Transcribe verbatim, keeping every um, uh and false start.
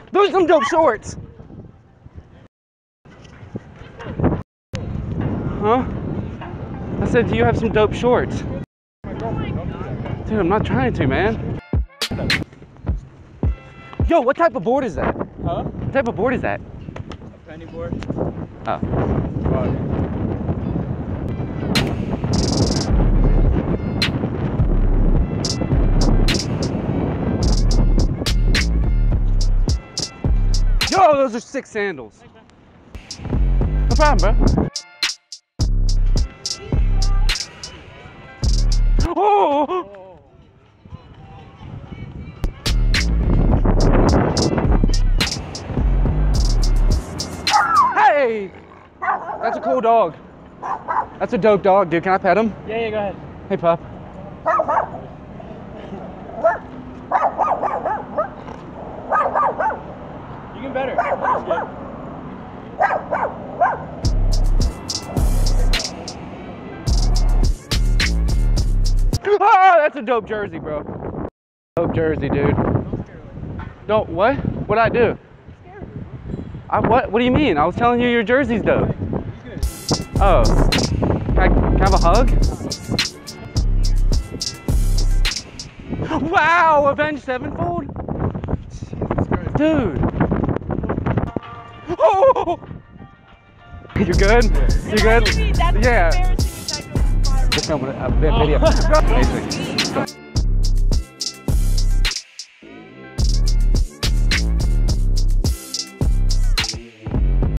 Those are some dope shorts. Huh? I said, do you have some dope shorts? Dude, I'm not trying to, man. Yo, what type of board is that? Huh? What type of board is that? A penny board. Oh. Yo, those are sick sandals. No problem, bro. Oh! Hey! That's a cool dog. That's a dope dog, dude. Can I pet him? Yeah, yeah, go ahead. Hey, pup. You can better. That's good. Ah, that's a dope jersey, bro. Dope jersey, dude. Don't, what? What'd I do? I, what? What do you mean? I was telling you your jersey's dope. Oh. Can I, can I have a hug? Wow, Avenged Sevenfold? Dude. Oh! You good? You good? That's yeah. embarrassing. Just filming a video. Amazing.